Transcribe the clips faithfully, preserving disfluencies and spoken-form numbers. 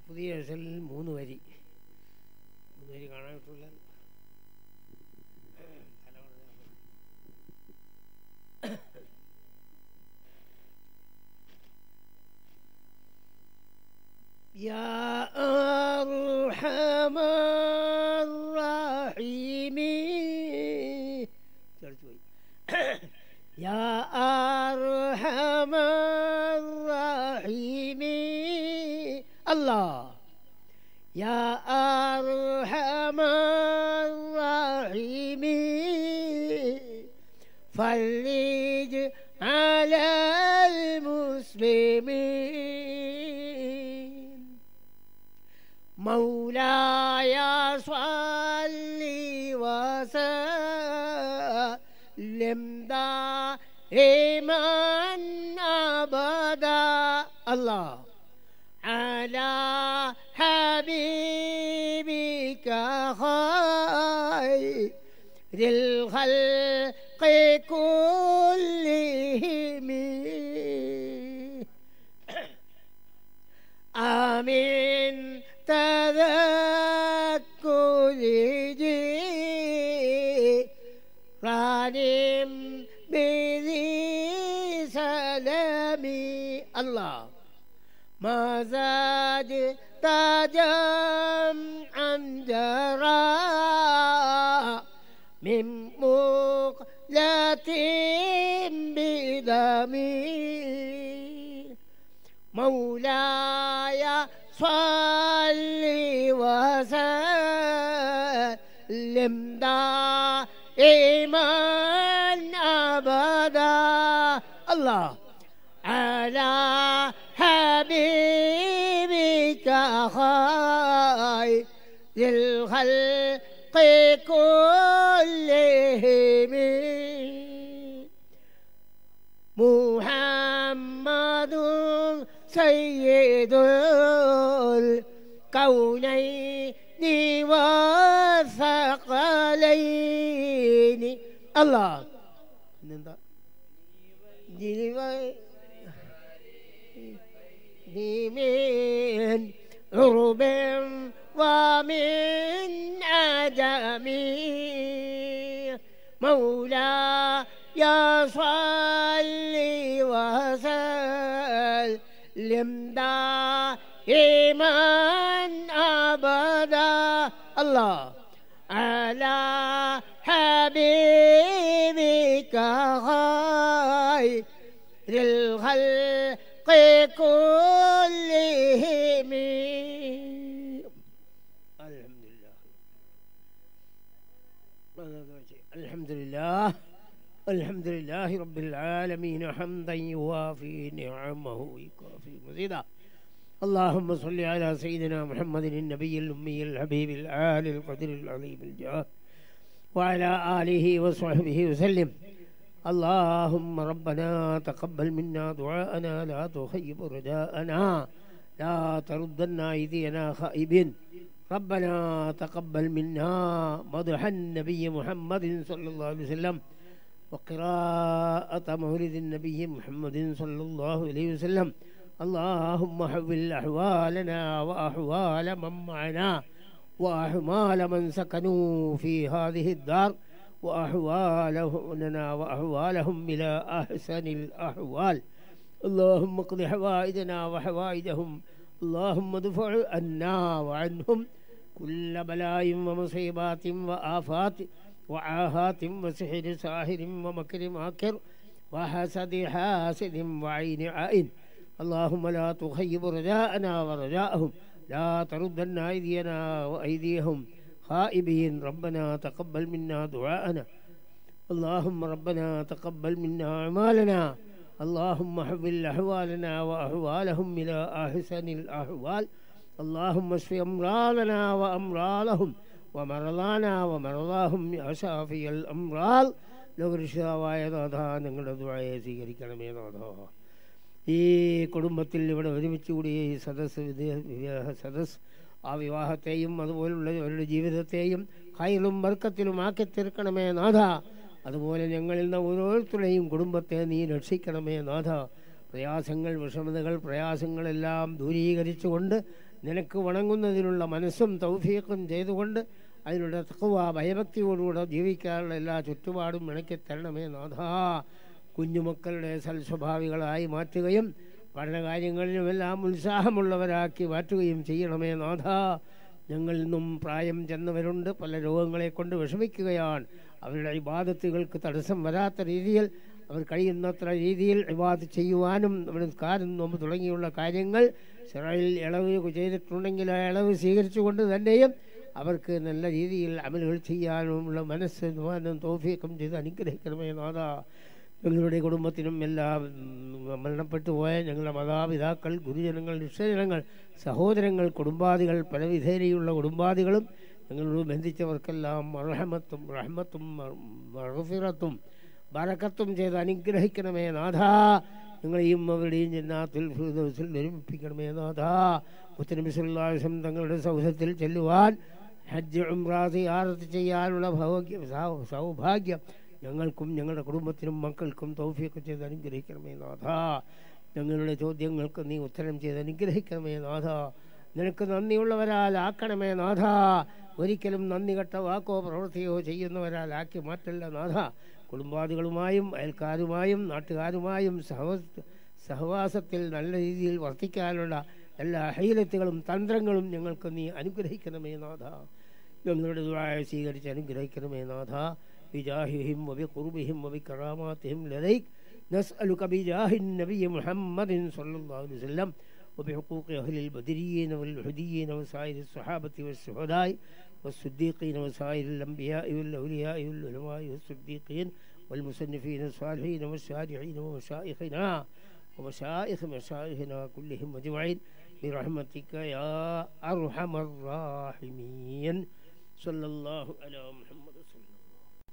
പുതിയ എഴുസലിൽ മൂന്ന് വരി മൂന്ന് വരി കാണാൻ കിട്ടില്ല. يا أرحم الراحمين يا أرحم الراحمين الله يا أرحم الراحمين فرج على المسلمين مولاي صل وسلم دائما أبدا الله على حبيبك خير الخلق كلهم آمين تذكر جيرانهم بذي سلامي الله ما زاد جمعا جرى من مقلة بدمي مولاي صل وسلم دائما أبدا الله على حبيبك خير الخلق كلهم محمد سيد الكونين والثقلين الله من عرب ومن عجم مولاي صل وسلم دائما أبدا الله على حبيبك خير الخلق كلهم الحمد لله الحمد لله الحمد لله رب العالمين حمدا يوافي نعمه ويكافي مزيدا اللهم صل على سيدنا محمد النبي الأمي الحبيب العالي القدر العظيم الجاه وعلى آله وصحبه وسلم اللهم ربنا تقبل منا دعاءنا لا تخيب رجاءنا لا تردنا أيدينا خائبين ربنا تقبل منا مدح النبي محمد صلى الله عليه وسلم وقراءة مولد النبي محمد صلى الله عليه وسلم اللهم حول أحوالنا وأحوال من معنا وأحوال من سكنوا في هذه الدار وأحوالنا وأحوالهم إلى أحسن الأحوال اللهم اقض حوائجنا وحوائجهم اللهم ادفع عنا وعنهم كل بلاء ومصيبات وآفات وعاهات وسحر ساحر ومكر ماكر وحسد حاسد وعين عائن اللهم لا تخيب رجاءنا ورجاءهم لا تردن أيدينا وأيديهم خائبين ربنا تقبل منا دعاءنا اللهم ربنا تقبل منا أعمالنا اللهم حول أحوالنا وأحوالهم إلى أحسن الأحوال اللهم اشف أمراضنا وأمراضهم ومرضانا ومرضاهم يا شافي الأمراض ലോകരക്ഷിതാവായ നാഥ ഞങ്ങളുടെ ദുആയെ സ്വീകരിക്കണമേ നാഥ. ഈ കുടുംബത്തിൽ ഇവിടെ ഒരുമിച്ച് കൂടിയ ഈ സദസ്സ് വിവാഹ സദസ്സ് ആ വിവാഹത്തെയും അതുപോലുള്ള അവരുടെ ജീവിതത്തെയും ഖൈറും ബർക്കത്തിലും ആക്കി തീർക്കണമേ നാഥ. അതുപോലെ ഞങ്ങളിൽ നിന്ന് ഓരോരുത്തരുടെയും കുടുംബത്തെ നീ രക്ഷിക്കണമേ നാഥ. പ്രയാസങ്ങൾ വിഷമതകൾ പ്രയാസങ്ങളെല്ലാം ദൂരീകരിച്ചുകൊണ്ട് നിനക്ക് വണങ്ങുന്നതിനുള്ള മനസ്സും തൗഫീഖും ചെയ്തുകൊണ്ട് അതിനുള്ള തഖ്വ ഭയഭക്തിയോടുകൂടെ ജീവിക്കാനുള്ള എല്ലാ ചുറ്റുപാടും ഇണക്കി തരണമേ നാഥാ. കുഞ്ഞുമക്കളുടെ സൽസ്വഭാവികളായി മാറ്റുകയും പഠനകാര്യങ്ങളിലുമെല്ലാം ഉത്സാഹമുള്ളവരാക്കി മാറ്റുകയും ചെയ്യണമേ നാഥാ. ഞങ്ങളിൽ നിന്നും പ്രായം ചെന്നവരുണ്ട്, പല രോഗങ്ങളെ കൊണ്ട് വിഷമിക്കുകയാണ്. അവരുടെ ഇബാദത്തുകൾക്ക് തടസ്സം വരാത്ത രീതിയിൽ അവർ കഴിയുന്നത്ര രീതിയിൽ ഇബാദത്ത് ചെയ്യുവാനും നിസ്കാരം നോമ്പ് തുടങ്ങിയുള്ള കാര്യങ്ങൾ ശറയിൽ ഇളവ് ചെയ്തിട്ടുണ്ടെങ്കിൽ ആ ഇളവ് സ്വീകരിച്ചുകൊണ്ട് തന്നെയും അവർക്ക് നല്ല രീതിയിൽ അമലുകൾ ചെയ്യാനുമുള്ള മനസ്സ് തൗഫീഖും ചെയ്ത് അനുഗ്രഹിക്കണമേ നാഥാ. ഞങ്ങളുടെ കുടുംബത്തിനും എല്ലാ മരണപ്പെട്ടു പോയ ഞങ്ങളുടെ മാതാപിതാക്കൾ, ഗുരുജനങ്ങൾ, നിശ്ചയജനങ്ങൾ, സഹോദരങ്ങൾ, കുടുംബാദികൾ, പലവിധേനയുള്ള കുടുംബാദികളും ഞങ്ങളോട് ബന്ധിച്ചവർക്കെല്ലാം റഹ്മത്തും റഹ്മത്തും മഗ്ഫിറത്തും ബറക്കത്തും ചെയ്ത് അനുഗ്രഹിക്കണമേ നാഥാ. ഞങ്ങളെയും അവരുടെയും ജന്നാത്തുൽ ഫിർദൗസിൽ ഒരുമിപ്പിക്കണമേ നാഥാ. മുത്തനബി സല്ലല്ലാഹു അലൈഹി വസല്ലം തങ്ങളുടെ സൗധത്തിൽ ചെല്ലുവാൻ, ഹജ്ജ് ഉംറ സിയാറത്ത് ചെയ്യാനുള്ള ഭൗഗ്യം സൗഭാഗ്യം ഞങ്ങൾക്കും ഞങ്ങളുടെ കുടുംബത്തിനും മക്കൾക്കും തൗഫീഖ് ചെയ്ത് അനുഗ്രഹിക്കണമേ നാഥാ. ഞങ്ങളുടെ ചോദ്യങ്ങൾക്ക് നീ ഉത്തരം ചെയ്ത് അനുഗ്രഹിക്കണമേ നാഥാ. നിനക്ക് നന്ദിയുള്ളവരാൽ ആക്കണമേ നാഥാ. ഒരിക്കലും നന്ദി കെട്ട വാക്കോ പ്രവൃത്തിയോ ചെയ്യുന്നവരാലാക്കി മാറ്റല്ല നാഥ. കുടുംബാദികളുമായും അയൽക്കാരുമായും നാട്ടുകാരുമായും സഹ സഹവാസത്തിൽ നല്ല രീതിയിൽ വർത്തിക്കാനുള്ള എല്ലാ ഹൈലത്തുകളും തന്ത്രങ്ങളും ഞങ്ങൾക്ക് നീ അനുഗ്രഹിക്കണമേ നാഥ. ഞങ്ങളുടെ ദുആ സ്വീകരിച്ച് അനുഗ്രഹിക്കണമേ നാഥ. ബിജാഹിഹിം വബിഖുർബിഹിം വബികറാമാതിഹിം ലദൈക് നസ്അലുക ബിജാഹിൻ നബിയ്യി മുഹമ്മദിൻ സ്വല്ലല്ലാഹു അലൈഹി വസല്ലം وبحقوق أهل البدريين والهديين وسائر الصحابة والشهداء والصديقين وسائر الأنبياء والأولياء والعلماء والصديقين والمصنفين الصالحين والشارعين ومشائخنا ومشائخ مشائخنا كلهم أجمعين برحمتك يا أرحم الراحمين. صلى الله على محمد صلى الله.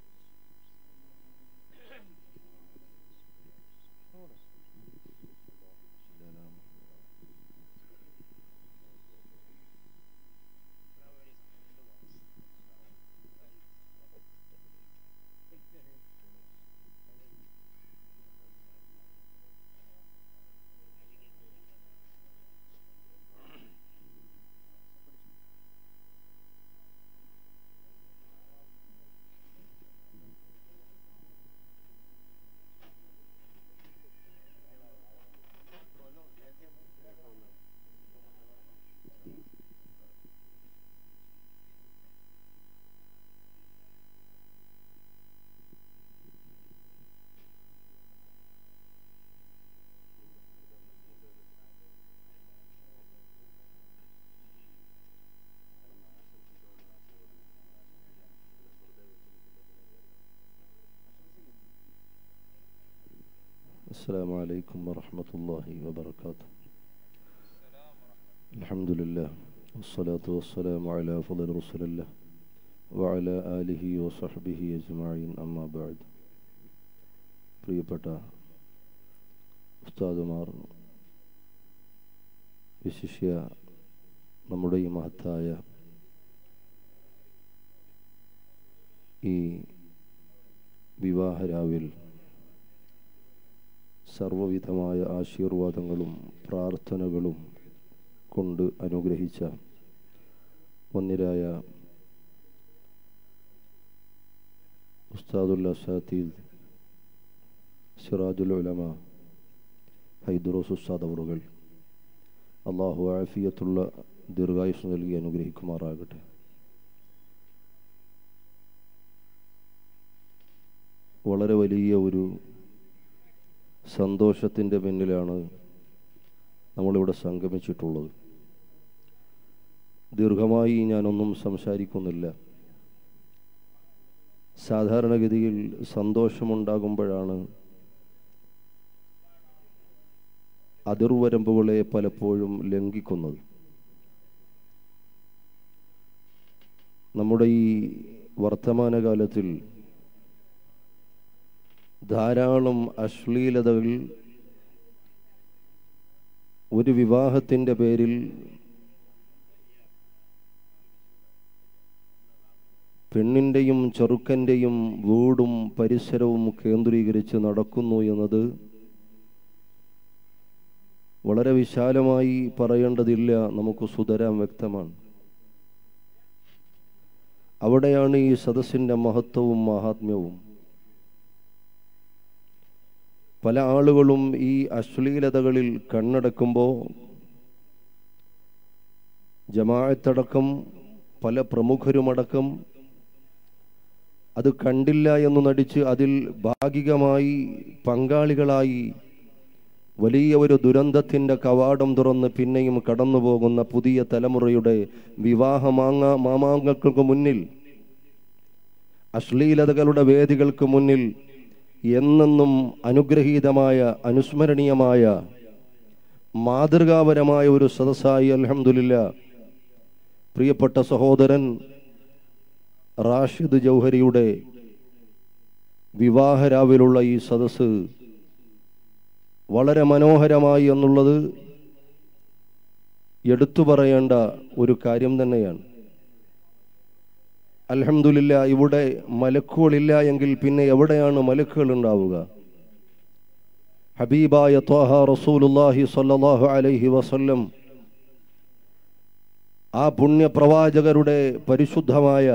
السلام عليكم ورحمة الله وبركاته. الحمد لله والصلاة والسلام على أفضل رسول الله وعلى آله وصحبه أجمعين. أما بعد. പ്രിയപ്പെട്ട ഉസ്താദുമാർ, വിശിഷ്യ നമ്മുടെ ഈ മഹത്തായ ഈ വിവാഹരാവിൽ സർവവിധമായ ആശീർവാദങ്ങളും പ്രാർത്ഥനകളും കൊണ്ട് അനുഗ്രഹിച്ച വന്യരായ ഉസ്താദുൽ അസാതീദ് സിറാജുൽ ഉലമ ഹൈദുറോസ് ഉസ്താദ് അവറുകൾ, അള്ളാഹു ആഫിയത്തുള്ള ദീർഘായുസ് നൽകി അനുഗ്രഹിക്കുമാറാകട്ടെ. വളരെ വലിയ ഒരു സന്തോഷത്തിൻ്റെ പിന്നിലാണ് നമ്മളിവിടെ സംഗമിച്ചിട്ടുള്ളത്. ദീർഘമായി ഞാനൊന്നും സംസാരിക്കുന്നില്ല. സാധാരണഗതിയിൽ സന്തോഷമുണ്ടാകുമ്പോഴാണ് അതിർവരമ്പുകളെ പലപ്പോഴും ലംഘിക്കുന്നത്. നമ്മുടെ ഈ വർത്തമാനകാലത്തിൽ ധാരാളം അശ്ലീലതകൾ ഒരു വിവാഹത്തിൻ്റെ പേരിൽ പെണ്ണിൻ്റെയും ചെറുക്കൻ്റെയും വീടും പരിസരവും കേന്ദ്രീകരിച്ച് നടക്കുന്നു എന്നത് വളരെ വിശാലമായി പറയേണ്ടതില്ല, നമുക്ക് സുതരാം വ്യക്തമാണ്. അവിടെയാണ് ഈ സദസ്സിൻ്റെ മഹത്വവും മഹാത്മ്യവും. പല ആളുകളും ഈ അശ്ലീലതകളിൽ കണ്ണടക്കുമ്പോൾ ജമാഅത്തടക്കം പല പ്രമുഖരുമടക്കം അത് കണ്ടില്ല എന്ന് നടിച്ച് അതിൽ ഭാഗികമായി പങ്കാളികളായി വലിയ ഒരു ദുരന്തത്തിൻ്റെ കവാടം തുറന്ന് പിന്നെയും കടന്നു പോകുന്ന പുതിയ തലമുറയുടെ വിവാഹ മാങ്ങ മാമാങ്കങ്ങൾക്ക് മുന്നിൽ, അശ്ലീലതകളുടെ വേദികൾക്ക് മുന്നിൽ എന്നെന്നും അനുഗ്രഹീതമായ അനുസ്മരണീയമായ മാതൃകാപരമായ ഒരു സദസ്സായി അൽഹംദുലില്ലാ പ്രിയപ്പെട്ട സഹോദരൻ റാഷിദ് ജൗഹരിയുടെ വിവാഹരാവിലുള്ള ഈ സദസ്സ് വളരെ മനോഹരമായി എന്നുള്ളത് എടുത്തു പറയേണ്ട ഒരു കാര്യം തന്നെയാണ്. അൽഹംദുലില്ലാ ഇവിടെ മലക്കുകളില്ല എങ്കിൽ പിന്നെ എവിടെയാണ് മലക്കുകൾ ഉണ്ടാവുക? ഹബീബായ ത്വാഹ റസൂലുള്ളാഹി സ്വല്ലല്ലാഹു അലൈഹി വസല്ലം ആ പുണ്യപ്രവാചകരുടെ പരിശുദ്ധമായ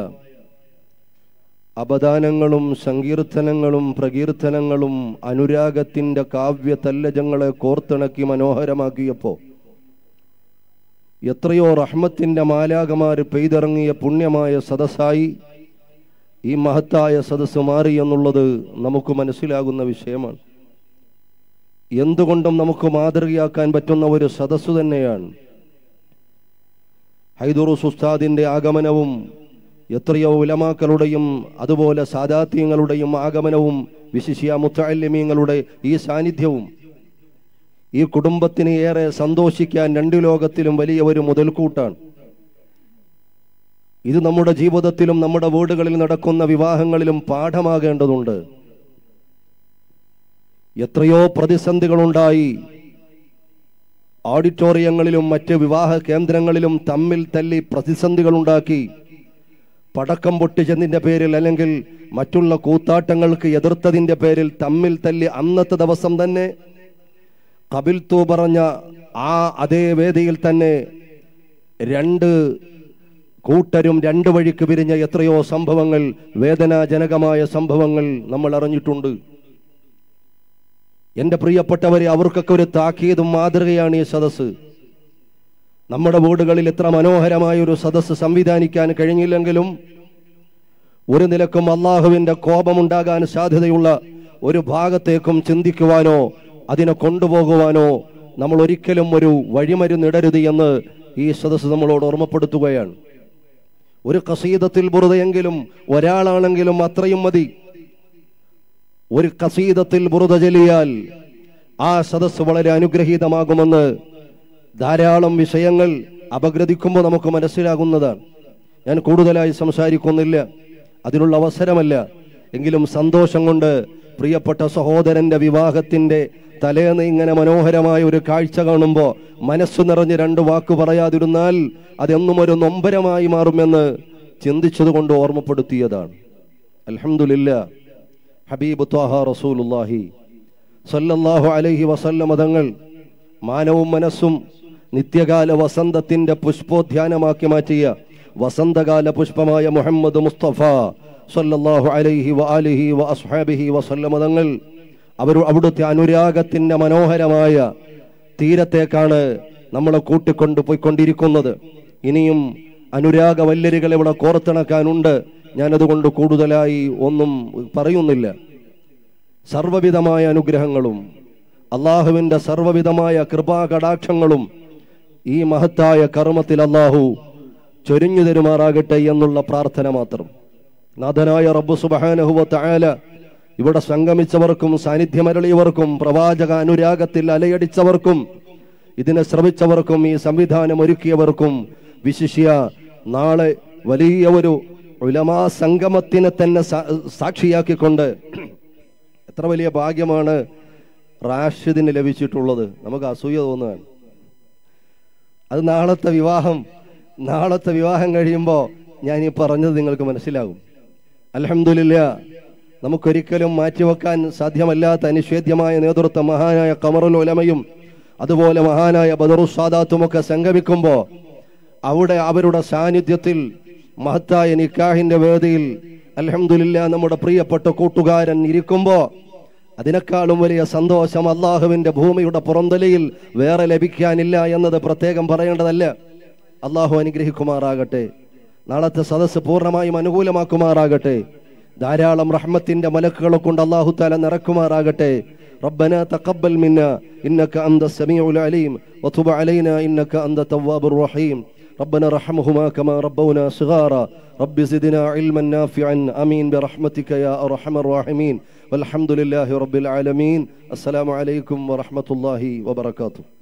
അപദാനങ്ങളും സങ്കീർത്തനങ്ങളും പ്രകീർത്തനങ്ങളും അനുരാഗത്തിൻ്റെ കാവ്യ തല്ലജങ്ങളെ കോർത്തിണക്കി മനോഹരമാക്കിയപ്പോൾ എത്രയോ റഹ്മത്തിൻ്റെ മാലാകമാർ പെയ്തിറങ്ങിയ പുണ്യമായ സദസ്സായി ഈ മഹത്തായ സദസ്സ് മാറി എന്നുള്ളത് നമുക്ക് മനസ്സിലാകുന്ന വിഷയമാണ്. എന്തുകൊണ്ടും നമുക്ക് മാതൃകയാക്കാൻ പറ്റുന്ന ഒരു സദസ്സ് തന്നെയാണ്. ഹൈദുറൂസ് ഉസ്താദിൻ്റെ ആഗമനവും എത്രയോ ഉലമാക്കളുടെയും അതുപോലെ സാദാത്യങ്ങളുടെയും ആഗമനവും വിശിഷ്യ മുത്തഅല്ലിമീങ്ങളുടെ ഈ സാന്നിധ്യവും ഈ കുടുംബത്തിന് ഏറെ സന്തോഷിക്കാൻ രണ്ടു ലോകത്തിലും വലിയ ഒരു മുതൽക്കൂട്ടാണ്. ഇത് നമ്മുടെ ജീവിതത്തിലും നമ്മുടെ വീടുകളിൽ നടക്കുന്ന വിവാഹങ്ങളിലും പാഠമാകേണ്ടതുണ്ട്. എത്രയോ പ്രതിസന്ധികളുണ്ടായി ഓഡിറ്റോറിയങ്ങളിലും മറ്റ് വിവാഹ കേന്ദ്രങ്ങളിലും തമ്മിൽ തല്ലി പ്രതിസന്ധികളുണ്ടാക്കി പടക്കം പൊട്ടിച്ചതിൻ്റെ പേരിൽ അല്ലെങ്കിൽ മറ്റുള്ള കൂത്താട്ടങ്ങൾക്ക് എതിർത്തതിൻ്റെ പേരിൽ തമ്മിൽ തല്ലി അന്നത്തെ ദിവസം തന്നെ ഖബിൽതു പറഞ്ഞ ആ അതേ വേദിയിൽ തന്നെ രണ്ട് കൂട്ടരും രണ്ട് വഴിക്ക് പിരിഞ്ഞ എത്രയോ സംഭവങ്ങൾ, വേദനാജനകമായ സംഭവങ്ങൾ നമ്മൾ അറിഞ്ഞിട്ടുണ്ട്. എൻ്റെ പ്രിയപ്പെട്ടവരെ, അവർക്കൊക്കെ ഒരു താക്കീതും മാതൃകയാണ് ഈ സദസ്സ്. നമ്മുടെ വീടുകളിൽ ഇത്ര മനോഹരമായ ഒരു സദസ്സ് സംവിധാനിക്കാൻ കഴിഞ്ഞില്ലെങ്കിലും ഒരു നിലക്കും അള്ളാഹുവിൻ്റെ കോപമുണ്ടാകാൻ സാധ്യതയുള്ള ഒരു ഭാഗത്തേക്കും ചിന്തിക്കുവാനോ അതിനെ കൊണ്ടുപോകുവാനോ നമ്മൾ ഒരിക്കലും ഒരു വഴിമരുന്നിടരുത് എന്ന് ഈ സദസ്സ് നമ്മളോട് ഓർമ്മപ്പെടുത്തുകയാണ്. ഒരു ഖസീദത്തിൽ ബുറുദയെങ്കിലും ഒരാളാണെങ്കിലും അത്രയും മതി. ഒരു ഖസീദത്തിൽ ബുറുദ ചൊല്ലിയാൽ ആ സദസ്സ് വളരെ അനുഗ്രഹീതമാകുമെന്ന് ധാരാളം വിഷയങ്ങൾ അപഗ്രഥിക്കുമ്പോൾ നമുക്ക് മനസ്സിലാകുന്നതാണ്. ഞാൻ കൂടുതലായി സംസാരിക്കുന്നില്ല, അതിനുള്ള അവസരമല്ല. എങ്കിലും സന്തോഷം കൊണ്ട് പ്രിയപ്പെട്ട സഹോദരന്റെ വിവാഹത്തിന്റെ തലേന്ന് ഇങ്ങനെ മനോഹരമായ ഒരു കാഴ്ച കാണുമ്പോൾ മനസ്സു നിറഞ്ഞ് രണ്ട് വാക്ക് പറയാതിരുന്നാൽ അതെന്നും ഒരു നൊമ്പരമായി മാറുമെന്ന് ചിന്തിച്ചത് കൊണ്ട് ഓർമ്മപ്പെടുത്തിയതാണ്. അൽഹംദുലില്ലാ, ഹബീബ് ത്വാഹ റസൂലുള്ളാഹി സ്വല്ലല്ലാഹു അലൈഹി വസല്ലം തങ്ങൾ മാനവും മനസ്സും നിത്യകാല വസന്തത്തിന്റെ പുഷ്പോദ്യാനമാക്കി മാറ്റിയ വസന്തകാല പുഷ്പമായ മുഹമ്മദ് മുസ്തഫ സ്വല്ലല്ലാഹു അലൈഹി വആലിഹി വഅസ്ഹാബിഹി വസല്ലം തങ്ങൾ അവർ അവിടുത്തെ അനുരാഗത്തിന്റെ മനോഹരമായ തീരത്തേക്കാണ് നമ്മളെ കൂട്ടിക്കൊണ്ടു പോയിക്കൊണ്ടിരിക്കുന്നത്. ഇനിയും അനുരാഗ വല്ലരികളെ ഇവിടെ കോർത്തിണക്കാനുണ്ട്. ഞാനതുകൊണ്ട് കൂടുതലായി ഒന്നും പറയുന്നില്ല. സർവവിധമായ അനുഗ്രഹങ്ങളും അള്ളാഹുവിൻ്റെ സർവവിധമായ കൃപാകടാക്ഷങ്ങളും ഈ മഹത്തായ കർമ്മത്തിൽ അള്ളാഹു ചൊരിഞ്ഞു തരുമാറാകട്ടെ എന്നുള്ള പ്രാർത്ഥന മാത്രം. നാഥനായ റബ്ബ് സുബ്ഹാനഹു വ തആല ഇവിടെ സംഗമിച്ചവർക്കും സാന്നിധ്യമരളിയവർക്കും പ്രവാചക അനുരാഗത്തിൽ അലയടിച്ചവർക്കും ഇതിനെ ശ്രമിച്ചവർക്കും ഈ സംവിധാനം ഒരുക്കിയവർക്കും വിശിഷ്യ നാളെ വലിയ ഒരു ഉലമാ സംഗമത്തിനെ തന്നെ സാക്ഷിയാക്കിക്കൊണ്ട് എത്ര വലിയ ഭാഗ്യമാണ് റാഷിദിന് ലഭിച്ചിട്ടുള്ളത്. നമുക്ക് അസൂയ തോന്നുകയാണ്. അത് നാളത്തെ വിവാഹം നാളത്തെ വിവാഹം കഴിയുമ്പോൾ ഞാൻ ഈ പറഞ്ഞത് നിങ്ങൾക്ക് മനസ്സിലാകും. അൽഹംദുലില്ലാ, നമുക്കൊരിക്കലും മാറ്റിവെക്കാൻ സാധ്യമല്ലാത്ത അനിഷേധ്യമായ നേതൃത്വം മഹാനായ ഖമറുൽ ഉലമയും അതുപോലെ മഹാനായ ബദറു സാദാത്തുമൊക്കെ സംഗമിക്കുമ്പോൾ അവിടെ അവരുടെ സാന്നിധ്യത്തിൽ മഹത്തായ നിക്കാഹിന്റെ വേദിയിൽ അൽഹംദുലില്ലാ നമ്മുടെ പ്രിയപ്പെട്ട കൂട്ടുകാരൻ ഇരിക്കുമ്പോൾ അതിനേക്കാളും വലിയ സന്തോഷം അള്ളാഹുവിന്റെ ഭൂമിയുടെ പുറന്തലയിൽ വേറെ ലഭിക്കാനില്ല എന്നത് പ്രത്യേകം പറയേണ്ടതല്ല. അള്ളാഹു അനുഗ്രഹിക്കുമാറാകട്ടെ. നാളത്തെ സദസ്സ് പൂർണ്ണമായും അനുകൂലമാക്കുമാറാകട്ടെ. ധാരാളം റഹ്മത്തിന്റെ മലക്കുകളെ കൊണ്ട് അല്ലാഹു തആല നിറക്കുമാറാകട്ടെ. ربنا تقبل منا إنك أنت السميع العليم وتب علينا إنك أنت التواب الرحيم. ربنا رحمهما كما ربونا صغارا. رب زدنا علما نافعا آمين برحمتك يا أرحم الراحمين والحمد لله رب العالمين. السلام عليكم ورحمة الله وبركاته.